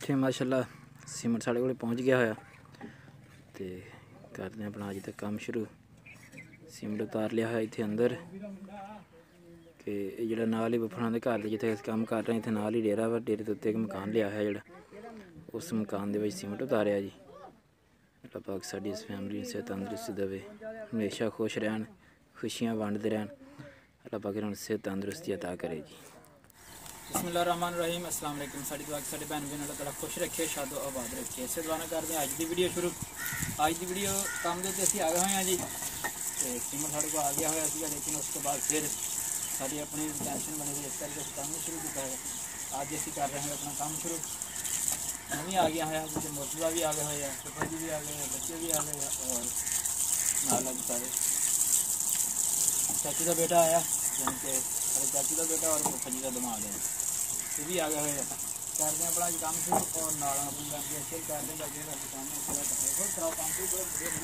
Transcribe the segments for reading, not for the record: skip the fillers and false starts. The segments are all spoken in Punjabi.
इत्थे माशाअल्लाह सीमेंट साढ़े कोल पहुँच गया होया ते करते हैं अपना अज तक काम शुरू। सीमेंट उतार लिया है इत्थे अंदर कि जो नाल ही बफना के घर जिथे काम कर रहे हैं इत्थे नाल ही डेरा वा, डेरे के उत्ते एक मकान लिया है जोड़ा, उस मकान के सीमेंट उतारिया जी। अल्लाह पाक साडी इस फैमिली से तंदुरुस्ती देवे, हमेशा खुश रहन, खुशियाँ वंडते रहन। अल्लाह पाक इन्होंने सेहत तंदुरुस्ती अता करे जी। बिस्मिल्लाहिर्रहमानिर्रहीम। अस्सलाम वालेकुम। साडी दुआ कि साडे भैन भैन अल्लाह ताला खुश रखे, शादो आबाद रखे। इसे दुआ करते हैं अज की वीडियो शुरू। अज की वीडियो काम के असीं आ गए हुए हैं जी। तो सीमेंट साढ़े को आ गया हुआ सीगा, लेकिन उस तो बाद फिर साड़ी अपनी टेंशन बनी हुई, इस करके काम शुरू किया है। अज असीं कर रहे हैं अपना काम शुरू। मैं भी आ गया है, मुझे मुर्तज़ा भी आ गए हुए हैं, सुफा जी भी आ गए हैं, बच्चे भी आ गए हैं और नाल सारे चाची का बेटा आया, यानी कि सारे चाची का बेटा और फुफा जी का दिमाग है, ये भी आ गए हुए हैं। करते हैं अपना काम शुरू और नाल अपनी फैमिली अच्छे करते हैं ताकि घर काम कराओ काम शुरू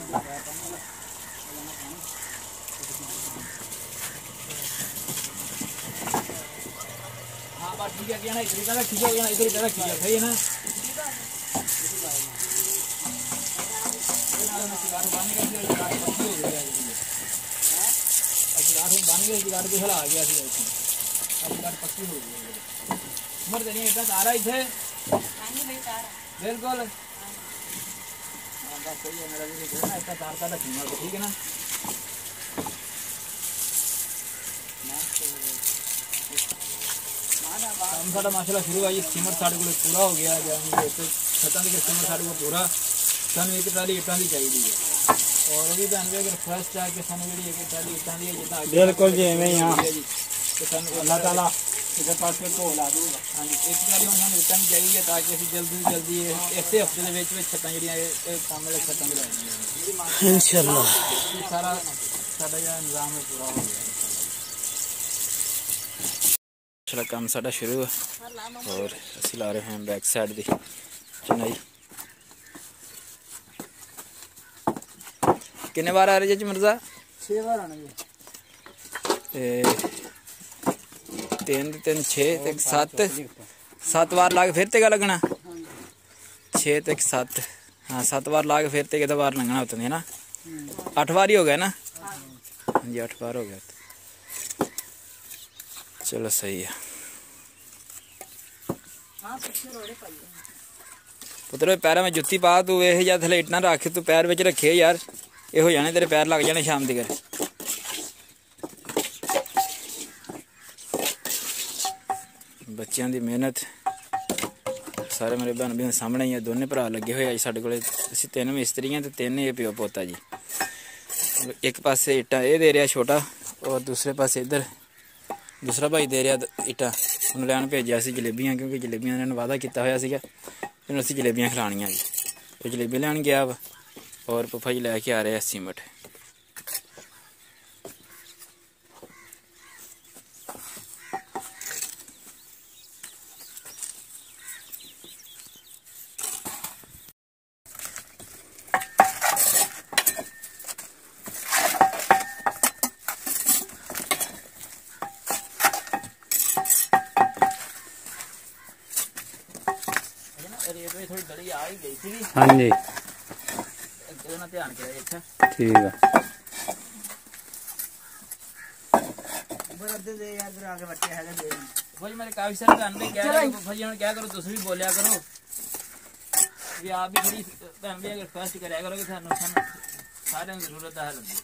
हाँ बात ठीक है क्या ना, इधर तरह ठीक हो गया, इधर तरह ठीक है सही है ना। बन गया आ गया पक्की हो गई उम्र देनी इतना तारा इधे बिल्कुल सही है। मेरा भी ना इतना तार का रखूंगा तो ठीक है ना। काम साढ़ा माशाल्लाह शुरू है जी। सीमेंट साढ़े को पूरा हो गया, छत्तां तक सीमेंट साढ़े को पूरा। सानू एक ट्राली इट्टां की चाहिए है और भी भैन भी अगर फर्स्ट आ के सानू जी एक ट्राली इट्टां की है जितना बिल्कुल जी एवें ही हां तो सानू अल्लाह ताला इधर पास में को ला दूंगा। हाँ जी एक ट्राली हम सानू इट्टां की चाहिए ताकि असीं जल्दी जल्दी इसे हफ्ते दे विच छत्तां जिहड़ियां काम वाले छत्तां भी लाएंगे इंशाअल्लाह। सारा साडा जिहड़ा निज़ाम है पूरा हो गया। चलो काम साडा शुरू है और असीं ला रहे हैं बैक साइड दी चुनाई। कितने बार आ रहे जी मिर्जा? 6 बार आना जी। 3 3 6 7 बार लाग फिर ते लगना 6 ते 7 हाँ 7 बार लाग फिर ते कितने बार लगना होता है ना। 8 बार ही हो गया ना जी, 8 बार हो गया। चलो सही है पुत्र पैरों में जुत्ती पा तू ये या थले इटना रख तू पैर विच रखे यार, ये हो जाने तेरे पैर लग जाने शाम तक। बच्चों की मेहनत सारे मेरे भैन भैन सामने ही है। दोनों भरा लगे हुए साढ़े को 3 मिस्त्री हैं तो 3 ये प्यो पोता जी। एक पासे इट्टा ये दे रहा छोटा और दूसरे पासे इधर दूसरा भाई दे रहा इट्टा। उन्हें लैन भेजा सी जलेबियाँ, क्योंकि जलेबियाँ ने वादा किया हुआ सीगा फिर उसी जलेबियाँ खिलानियाँ जी। तो जलेबी लैन गया वा और फुफा जी लैके आ रहे हैं सीमेंट। हाँ जी ठीक है मेरे काफी सारे क्या करो तुम भी बोलिया करो भी आप भी थोड़ी भैन भी अगर फर्स्ट कराया करो कि सारे जरूरत है लगी।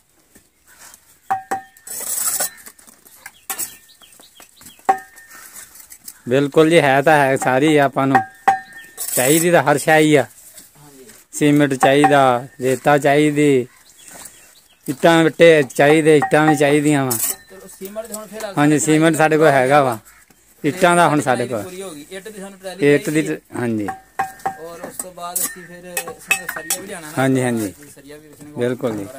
बिल्कुल जी है तो है सारी आपां नूं चाहिए तो हर शाही आ। सीमेंट चाहिए, रेता चाहिए, इट्टां विट्टे चाहिए, इट्टां भी चाहिए वा। हाँ जी सीमेंट साढ़े को हैगा वा, इट्टां दा हुण साढ़े को इट दी हाँ जी हाँ जी हाँ जी बिल्कुल जी।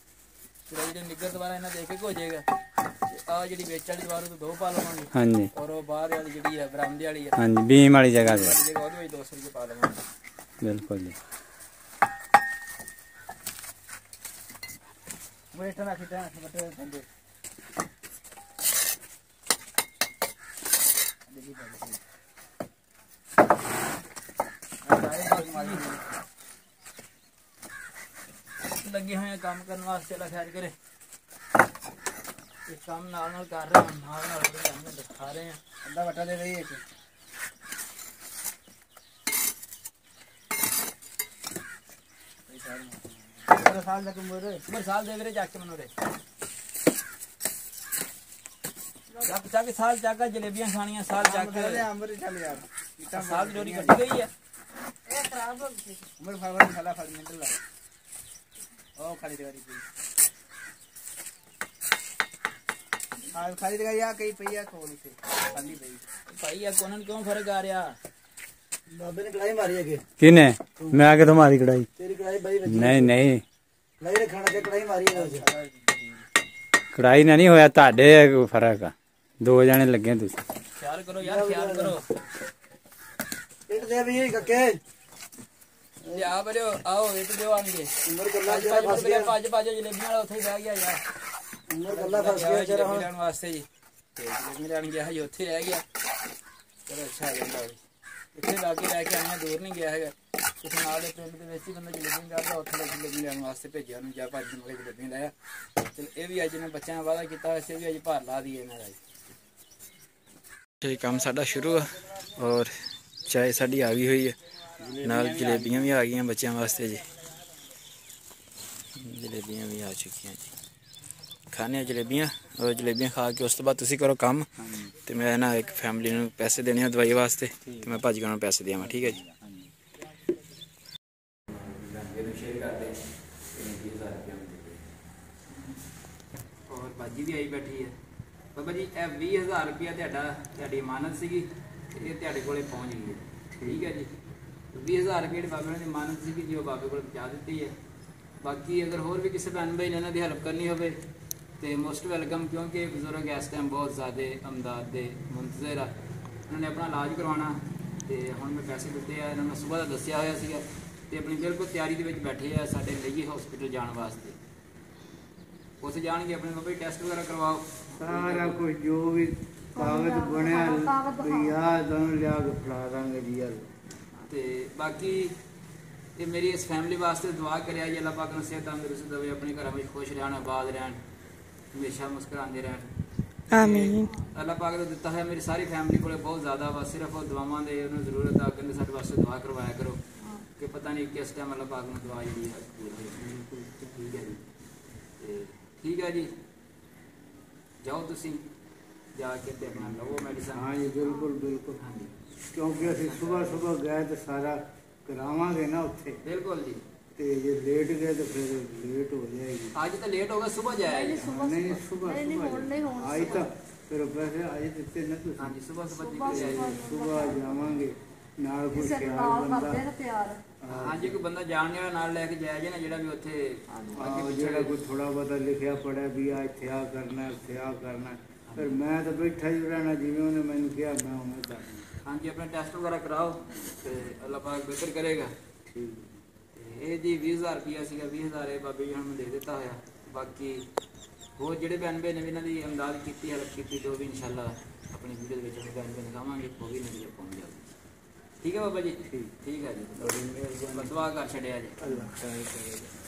हाँ जी हाँ जी बीम वाली जगह बिल्कुल जी। ਲੱਗੇ ਹੋਏ ਆ ਕੰਮ ਕਰਨ ਵਾਸਤੇ। ਲਾ ਖੈਰ ਕਰੇ ਇਹ ਕੰਮ ਨਾਲ ਨਾਲ ਕਰ ਰਹੇ ਹਾਂ, ਨਾਲ ਨਾਲ ਤੁਹਾਨੂੰ ਦਿਖਾ ਰਹੇ ਹਾਂ। ਅੱਧਾ ਵਟਾ ਦੇ ਰਹੀ ਇੱਕ ਸਾਲ ਤੱਕ ਸਾਲ ਦੇ ਵੀਰੇ ਚੱਕ ਕੇ ਮੈਨੂੰ ਰੇ ਚੱਕ ਸਾਲ ਚੱਕ ਜਲੇਬੀਆਂ ਖਾਣੀਆਂ ਸਾਲ ਚੱਕ ਅੰਬਰ ਚੱਲ ਯਾਰ ਸਾਲ ਦੀ ਡੋਰੀ ਕੱਟੀ ਗਈ ਹੈ। ਇਹ ਖਰਾਬ ਹੋ ਗਈ ਉਮਰ ਫਾਵਰ ਸਾਲਾ ਫੜ ਮਿੰਟ ਲਾ ਉਹ ਖਾਲੀ ਦਿਵਾਰੀ ਪਈ ਹਾਂ ਖਾਲੀ ਦਿਵਾਰੀ ਆ ਕਈ ਪਈ ਆ ਕੋਲ ਇੱਥੇ ਖਾਲੀ ਪਈ ਭਾਈ ਆ ਕੋਨਾਂ ਨੂੰ ਕਿਉਂ ਫਰਕ ਆ ਰਿਹਾ? ਬਾਬੇ ਨੇ ਕੜਾਈ ਮਾਰੀ ਅੱਗੇ ਕਿਨੇ? ਮੈਂ ਕਿਥੋਂ ਮਾਰੀ ਕੜਾਈ? ਤੇਰੀ ਕੜਾਈ ਬਈ ਨਹੀਂ ਨਹੀਂ ਕੜਾਈ ਨੇ ਖਾਣਾ ਤੇ ਕੜਾਈ ਮਾਰੀ ਹੈ ਕੜਾਈ ਨਾਲ ਨਹੀਂ ਹੋਇਆ, ਤੁਹਾਡੇ ਕੋਈ ਫਰਕ ਆ। ਦੋ ਜਣੇ ਲੱਗੇ ਤੁਸੀਂ। ਖਿਆਲ ਕਰੋ ਯਾਰ, ਖਿਆਲ ਕਰੋ। ਇੱਟ ਦੇ ਵੀ ਕੱਕੇ ਲਿਆ ਬੜਿਓ ਆਓ ਇੱਟ ਦਿਓ ਆਣਗੇ। ਉਮਰ ਗੱਲਾਂ ਜਿਹੜਾ ਫਸ ਗਿਆ ਭੱਜ ਜਲੇਬੀਆਂ ਵਾਲਾ ਉੱਥੇ ਹੀ ਰਹਿ ਗਿਆ ਯਾਰ। ਉਮਰ ਗੱਲਾਂ ਫਸ ਗਿਆ ਜਰਾ ਹੁਣ ਲੈਣ ਵਾਸਤੇ ਜੀ ਤੇ ਜਲੇਬੀ ਲੈਣ ਗਿਆ ਹਜੇ ਉੱਥੇ ਰਹਿ ਗਿਆ। ਚਲੋ ਅੱਛਾ ਲੱਗਦਾ ਜੀ। ਇੱਥੇ ਲਾਗੇ ਲੈ ਕੇ ਆਈਆਂ, ਦੂਰ ਨਹੀਂ ਗਿਆ ਹੈਗਾ। ਇਸ ਨਾਲ ਦੇ ਪਿੰਡ ਦੇ ਵਿੱਚ ਹੀ ਬੰਦਾ ਜਲੇਬੀ ਕਰਦਾ, ਉੱਥੇ ਜਲੇਬੀ ਲੈਣ ਵਾਸਤੇ ਭੇਜਿਆ ਉਹਨੂੰ। ਜਾਂ ਭੱਜ ਨੂੰ ਜਲੇਬੀ ਲਾਇਆ। ਚਲ ਇਹ ਵੀ ਅੱਜ ਨੇ ਬੱਚਿਆਂ ਨਾਲ ਵਾਅਦਾ ਕੀਤਾ, ਵੈਸੇ ਵੀ ਅੱਜ ਭਾਰ ਲਾ ਦਈਏ ਇਹਨਾਂ ਦਾ ਜੀ। ਕੰਮ ਸਾਡਾ ਸ਼ੁਰੂ ਆ ਔਰ ਚਾय ਸਾਡੀ ਆ ਗਈ ਹੋਈ ਹੈ, ਨਾਲ ਜਲੇਬੀਆਂ ਵੀ ਆ ਗਈਆਂ ਬੱਚਿਆਂ ਵਾਸਤੇ ਜੀ। ਜਲੇਬੀਆਂ ਵੀ ਆ ਚੁੱਕੀਆਂ ਜੀ। ਖਾਣੇ ਆ ਜਲੇਬੀਆਂ ਔਰ ਜਲੇਬੀਆਂ ਖਾ ਕੇ ਉਸ ਤੋਂ ਬਾਅਦ ਤੁਸੀਂ ਕਰੋ ਕੰਮ ਤੇ ਮੈਂ ਨਾ ਇੱਕ ਫੈਮਿਲੀ ਨੂੰ ਪੈਸੇ ਦੇਣੇ ਆ ਦਵਾਈ ਵਾਸਤੇ ਤੇ ਮੈਂ ਭੱਜ ਕੇ ਉਹਨਾਂ ਨੂੰ ਪੈਸੇ ਦੇਵਾਂ। ਠੀਕ ਹੈ ਜੀ। ਔਰ ਬਾਜੀ ਵੀ ਆਈ ਬੈਠੀ ਹੈ। ਬਾਬਾ ਜੀ ਇਹ 20,000 ਰੁਪਇਆ ਤੁਹਾਡੀ ਇਮਾਨਤ ਸੀਗੀ ਤੇ ਇਹ ਤੁਹਾਡੇ ਕੋਲੇ ਪਹੁੰਚ ਗਈ ਹੈ। ਠੀਕ ਹੈ ਜੀ। 20,000 ਰੁਪਏ ਦੀ ਬਾਬੇ ਦੀ ਇਮਾਨਤ ਸੀਗੀ ਜੀ, ਉਹ ਬਾਬੇ ਕੋਲ ਪਹੁੰਚਾ ਦਿੱਤੀ ਹੈ। ਬਾਕੀ ਅਗਰ ਹੋਰ ਵੀ ਕਿਸੇ ਭੈਣ ਭਾਈ ਨੇ ਇਹਨਾਂ ਦੀ ਹੈਲਪ ਕਰਨੀ ਹੋਵੇ ਤੇ ਮੋਸਟ ਵੈਲਕਮ, ਕਿਉਂਕਿ ਬਜ਼ੁਰਗ ਇਸ ਟਾਈਮ ਬਹੁਤ ਜ਼ਿਆਦਾ ਅਮਦਾਦ ਦੇ ਮੁੰਤਜ਼ਰ ਆ। ਉਹਨਾਂ ਨੇ ਆਪਣਾ ਇਲਾਜ ਕਰਵਾਉਣਾ ਤੇ ਹੁਣ ਮੈਂ ਪੈਸੇ ਦਿੱਤੇ ਆ ਇਹਨਾਂ ਨੂੰ, ਸੁਬਾਹ ਦਾ ਦੱਸਿਆ ਹੋਇਆ ਸੀਗਾ ਤੇ ਆਪਣੀ ਬਿਲਕੁਲ ਤਿਆਰੀ ਦੇ ਵਿੱਚ ਬੈਠੇ ਆ ਸਾਡੇ ਲਈ ਹਸਪੀਟਲ ਜਾਣ ਵਾਸਤੇ। ਉੱਥੇ ਜਾਣਗੇ ਆਪਣੇ ਬਾਬਾ ਟੈਸਟ ਵਗੈਰਾ ਕਰਵਾਓ, ਸਾਰਾ ਕੁਝ ਜੋ ਵੀ ਕਾਗਜ਼ ਬਣਿਆ ਵੀ ਆ ਤੁਹਾਨੂੰ ਲਿਆ ਕੇ ਫੜਾ ਦਾਂਗੇ ਜੀ ਯਾਰ। ਤੇ ਬਾਕੀ ਇਹ ਮੇਰੀ ਇਸ ਫੈਮਿਲੀ ਵਾਸਤੇ ਦੁਆ ਕਰਿਆ ਜੀ, ਅੱਲਾਹ ਪਾਕ ਨੂੰ ਸਿਹਤ ਤੰਦਰੁਸਤ ਦੇਵੇ, ਆਪਣੇ ਘਰਾਂ ਵਿੱਚ ਖੁਸ਼ ਰਹਿਣ, ਆਬਾਦ ਰਹਿਣ, ਹਮੇਸ਼ਾ ਮੁਸਕਰਾਉਂਦੇ ਰਹਿਣ। ਆਮੀਨ। ਅੱਲਾਹ ਪਾਕ ਦਾ ਦਿੱਤਾ ਹੈ ਮੇਰੀ ਸਾਰੀ ਫੈਮਿਲੀ ਕੋਲੇ ਬਹੁਤ ਜ਼ਿਆਦਾ ਵਾ, ਸਿਰਫ ਉਹ ਦੁਆਵਾਂ ਦੇ ਉਹਨੂੰ ਜ਼ਰੂਰਤ ਆ। ਕਹਿੰਦੇ ਸਾਡੇ ਵਾਸਤੇ ਦੁਆ ਕਰਵਾਇਆ ਕਰੋ ਕਿ ਪਤਾ ਨਹੀਂ ਕਿਸ ਟਾਈਮ ਅੱਲਾਹ ਪਾਕ ਨੂੰ ਦੁਆ ਜਿਹੜੀ ਹੈ ਠੀਕ ਹੈ ਜੀ। ਤੇ ਠੀਕ ਹੈ ਜੀ, ਜਾਓ ਤੁਸੀਂ ਜਾ ਕੇ ਤੇ ਆਪਣਾ ਲਵੋ ਮੈਡੀਸਨ। ਹਾਂ ਜੀ ਬਿਲਕੁਲ ਬਿਲਕੁਲ। ਹਾਂਜੀ ਕਿਉਂਕਿ ਅਸੀਂ ਸਵੇਰ ਗਏ ਤੇ ਸਾਰਾ ਕਰਾਵਾਂਗੇ ਨਾ ਉੱਥੇ। ਬਿਲਕੁਲ ਜੀ। ਤੇ ਜੇ ਲੇਟ ਗਏ ਤਾਂ ਫਿਰ ਲੇਟ ਹੋ ਜਾਏਗੀ। ਅੱਜ ਤਾਂ ਲੇਟ ਹੋ ਗਿਆ, ਸੁਬਾਹ ਜਾਇਆ ਜੀ। ਨਹੀਂ ਸੁਬਾਹ ਆਈ ਤਾਂ ਫਿਰ ਪੈਸੇ ਆਏ ਦਿੱਤੇ ਨਾ ਤੁਸੀਂ। ਹਾਂਜੀ ਸੁਬਾਹ ਜਾਇਆ ਜੀ। ਸੁਬਾਹ ਜਾਵਾਂਗੇ ਨਾਲ ਕੋਈ ਖਿਆਲ ਬੰਦਾ। ਹਾਂਜੀ ਕੋਈ ਬੰਦਾ ਜਾਣਨੇ ਵਾਲਾ ਨਾਲ ਲੈ ਕੇ ਜਾਇਆ ਜੇ ਨਾ, ਜਿਹੜਾ ਵੀ ਉੱਥੇ ਜਿਹੜਾ ਕੋਈ ਥੋੜਾ ਬਹੁਤਾ ਲਿਖਿਆ ਪੜਿਆ ਵੀ ਆ ਇੱਥੇ ਆ ਕਰਨਾ ਇੱਥੇ ਆ ਕਰਨਾ। ਫਿਰ ਮੈਂ ਤਾਂ ਬੈਠਾ ਹੀ ਰਹਿਣਾ, ਜਿਵੇਂ ਉਹਨੇ ਮੈਨੂੰ ਕਿਹਾ ਮੈਂ ਉਵੇਂ ਕਰਨਾ। ਹਾਂਜੀ ਆਪਣਾ ਟੈਸਟ ਵਗੈਰਾ ਕਰਾਓ ਤੇ ਅੱਲਾਹ ਪਾਕ ਬਿਹਤਰ ਕਰੇਗਾ। ਠੀਕ। ਤੇ ਇਹ ਜੀ 20,000 ਰੁਪਇਆ ਸੀਗਾ, 20,000 ਇਹ ਬਾਬੇ ਜੀ ਨੂੰ ਦੇ ਦਿੱਤਾ ਹੋਇਆ। ਬਾਕੀ ਹੋਰ ਜਿਹੜੇ ਭੈਣ ਭੈਣ ਨੇ ਵੀ ਇਹਨਾਂ ਦੀ ਇਮਦਾਦ ਕੀਤੀ, ਹੈਲਪ ਕੀਤੀ, ਜੋ ਵੀ ਇਨਸ਼ਾਅੱਲਾ ਆਪਣੀ ਵੀਡੀਓ ਦੇ ਵਿੱਚ ਉਹਨੂੰ ਭੈਣ ਭੈਣ ਦਿਖਾਵਾਂਗੇ, ਉਹ ਵੀ ਨਜ਼ਰ ਪਹੁੰਚ ਜਾਊਗੀ। ਠੀਕ ਹੈ ਬਾਬਾ ਜੀ। ਠੀਕ ਹੈ ਜੀ। ਦੁਆ ਕਰ ਛੱਡਿਆ ਜੀ। ਅੱਲਾਹ ਖੈਰ ਕਰੇਗਾ।